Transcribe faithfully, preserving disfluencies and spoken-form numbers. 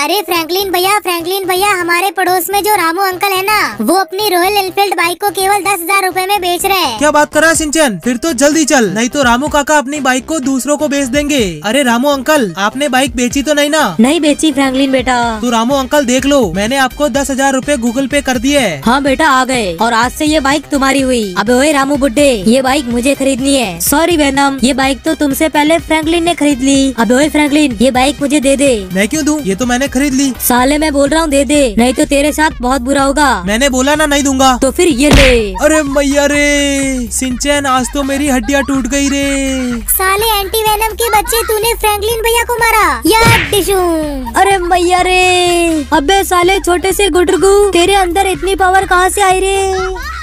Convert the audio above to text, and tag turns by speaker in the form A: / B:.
A: अरे फ्रैंकलिन भैया, फ्रैंकलिन भैया, हमारे पड़ोस में जो रामू अंकल है ना, वो अपनी रॉयल एनफील्ड बाइक को केवल दस हजार रूपए में बेच रहे हैं।
B: क्या बात कर रहा है सिंचन? फिर तो जल्दी चल, नहीं तो रामू काका अपनी बाइक को दूसरों को बेच देंगे। अरे रामू अंकल, आपने बाइक बेची तो नहीं ना?
C: नहीं बेची फ्रैंकलिन बेटा।
B: तो रामू अंकल देख लो, मैंने आपको दस हजार रूपए गूगल पे कर दिए।
C: हाँ बेटा आ गए, और आज से ये बाइक तुम्हारी हुई। अबे ओए रामू बुड्ढे, ये बाइक मुझे खरीदनी है। सॉरी वेनम, ये बाइक तो तुमसे पहले फ्रैंकलिन ने खरीद ली। अबे ओए फ्रैंकलिन, ये बाइक मुझे दे दे।
B: मैं क्यों दूं? ये तो मैंने खरीद ली।
C: साले मैं बोल रहा हूँ दे दे, नहीं तो तेरे साथ बहुत बुरा होगा।
B: मैंने बोला ना नहीं दूंगा।
C: तो फिर ये ले।
B: अरे मैया रे सिंचन, आज तो मेरी हड्डियाँ टूट गई रे।
A: साले एंटी वेनम के बच्चे, तूने फ्रैंकलिन भैया को मारा यार टिशू।
C: अरे मैया रे, अबे साले छोटे से गुटरगू, तेरे अंदर इतनी पावर कहाँ से आई रे?